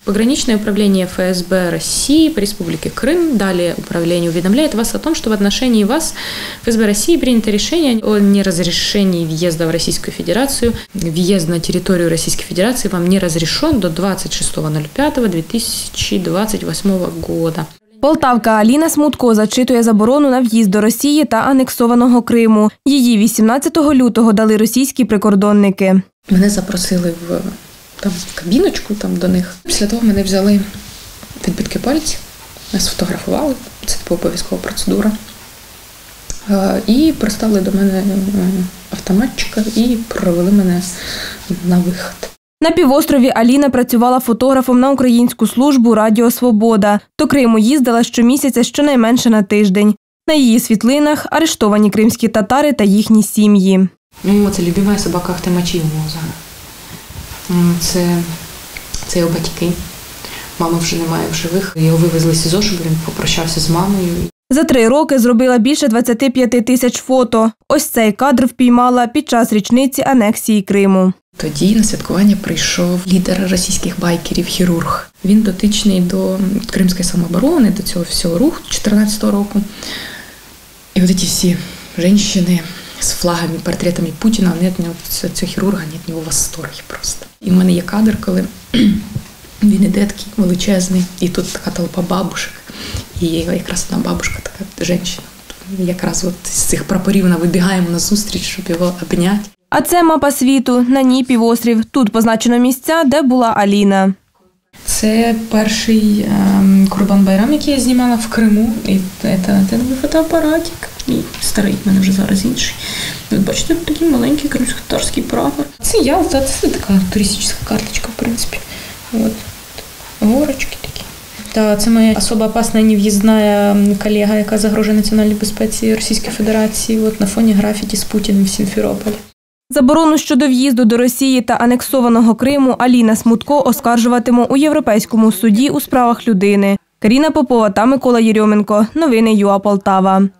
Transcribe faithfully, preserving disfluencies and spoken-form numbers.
Пограничное управление эф эс бэ России по Республике Крым, далее управление, уведомляет вас о том, что в отношении вас эф эс бэ России принято решение о неразрешении въезда в Российскую Федерацию. Въезд на территорию Российской Федерации вам не разрешен до двадцать шестого ноль пятого две тысячи двадцать восьмого года. Полтавка Аліна Смутко зачитує заборону на в'їзд до Росії та анексованого Криму. Її вісімнадцятого лютого дали російські прикордонники. Мене запросили в там, кабіночку там, до них. Після того мене взяли відбитки пальців, нас сфотографували, це обов'язкова процедура. І приставили до мене автоматчика і провели мене на вихід. На півострові Аліна працювала фотографом на українську службу «Радіо Свобода». До Криму їздила щомісяця щонайменше на тиждень. На її світлинах арештовані кримські татари та їхні сім'ї. Ну, це любима собака Ахтемачі Моза. Це, це його батьки. Мами вже немає в живих. Його вивезли з СІЗО, щоб він попрощався з мамою. За три роки зробила більше двадцяти п'яти тисяч фото. Ось цей кадр впіймала під час річниці анексії Криму. Тоді на святкування прийшов лідер російських байкерів, хірург. Він дотичний до кримської самооборони, до цього всього руху чотирнадцятого року. І от ці всі жінки з флагами, портретами Путіна, вони від нього, цього хірурга, вони від нього в восторгі просто. І в мене є кадр, коли він іде такий величезний, і тут така толпа бабушек. І якраз одна бабушка, така жінка. Якраз от з цих прапорів вона вибігаємо на зустріч, щоб його обняти. А це мапа світу, на ній півострів. Тут позначено місця, де була Аліна. Це перший ем, Курбан-Байрам, який я знімала в Криму. І це, це був фотоапаратик. І старий, в мене вже зараз інший. От бачите, такий маленький кримсько-татарський прапор. Це я, це, це така туристична карточка, в принципі. От. Горочки такі. Та це моя особо опасна нев'їзна колега, яка загрожує національній безпеці Російської Федерації. От на фоні графіті з Путіним в Сімферополі. Заборону щодо в'їзду до Росії та анексованого Криму Аліна Смутко оскаржуватиме у Європейському суді у справах людини. Каріна Попова та Микола Єрьоменко. Новини ЮА Полтава.